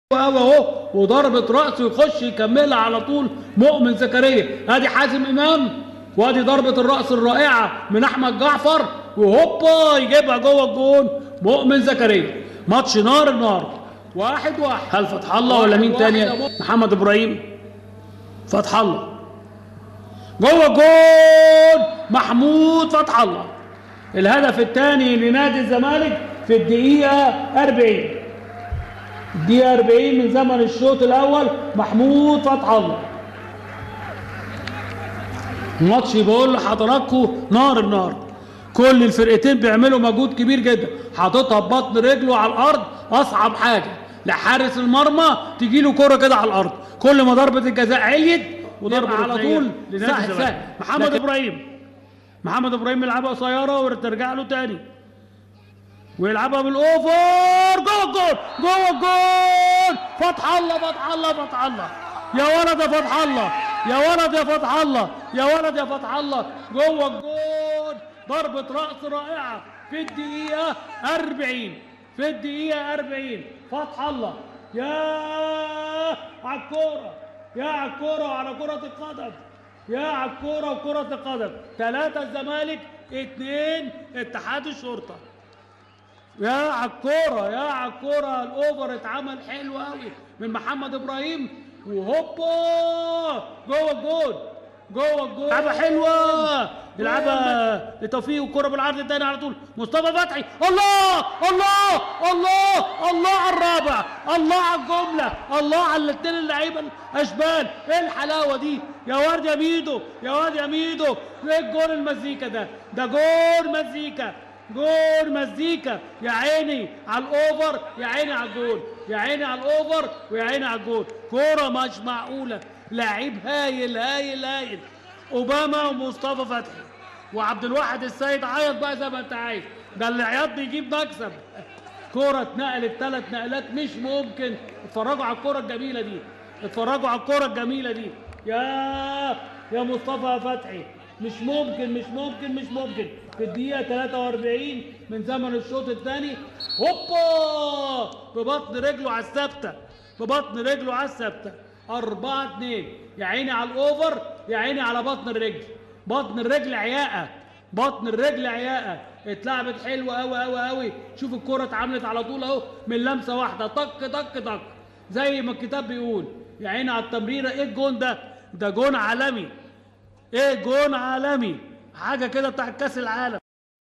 اهو وضربة رأس ويخش يكملها على طول مؤمن زكريا. ادي حازم امام وادي ضربة الرأس الرائعة من احمد جعفر وهوبا يجيبها جوه الجون مؤمن زكريا. ماتش نار النهارده 1-1. هل فتح الله ولا مين تاني؟ محمد ابراهيم فتح الله جوه الجون محمود فتح الله. الهدف الثاني لنادي الزمالك في الدقيقة 40. الدقيقة 40 من زمن الشوط الأول محمود فتح الله. الماتش بقول لحضراتكم نار النار. كل الفرقتين بيعملوا مجهود كبير جدا. حاططها ببطن رجله على الأرض أصعب حاجة لحارس المرمى تجي له كرة كده على الأرض. كل ما ضربة الجزاء عليت وضربة على طول سهل. محمد إبراهيم يلعبها قصيرة وترجع له تاني ويلعبها بالاوفر جوه الجول جوه الجول. فتح الله فتح الله فتح الله يا ولد يا فتح الله يا ولد يا فتح الله يا ولد يا فتح الله جوه الجول. ضربة رأس رائعة في الدقيقة 40 في الدقيقة 40. فتح الله يا على الكورة يا على الكورة وعلى كرة القدم يا على الكورة وكرة القدم. 3 الزمالك 2 اتحاد الشرطة. يا عالكورة يا عالكورة. الاوفر اتعمل حلو قوي من محمد ابراهيم وهوبا جوه الجول جوه الجول. لعبة حلوة يلعبها لتوفيق والكرة بالعرض الثاني على طول مصطفى فتحي. الله الله الله الله على الرابع الله على الجملة الله على الاثنين اللعيبة الاشبال. ايه الحلاوة دي يا واد يا ميدو يا واد يا ميدو. ايه الجول المزيكا ده جول مزيكا جول مزيكا. يا عيني على الاوفر يا عيني على الجول يا عيني على الاوفر ويا عيني على الجول. كوره مش معقوله. لعيب هايل هايل هايل. اوباما ومصطفى فتحي وعبد الواحد السيد. عيط بقى زي ما انت عايز. ده العياط بيجيب مكسب. كوره اتنقلت 3 نقلات مش ممكن. اتفرجوا على الكوره الجميله دي اتفرجوا على الكوره الجميله دي. يا مصطفى فتحي مش ممكن مش ممكن مش ممكن. في الدقيقة 43 من زمن الشوط الثاني هوبا ببطن رجله على الثابتة ببطن رجله على الثابتة 4-2. يا عيني على الأوفر يا عيني على بطن الرجل. بطن الرجل عياقة بطن الرجل عياقة. اتلعبت حلوة أوي أوي أوي. شوف الكرة اتعملت على طول أهو من لمسة واحدة طق طق طق زي ما الكتاب بيقول. يا عيني على التمريرة. إيه الجون ده جون عالمي. إيه جون عالمي حاجة كده بتاع كأس العالم.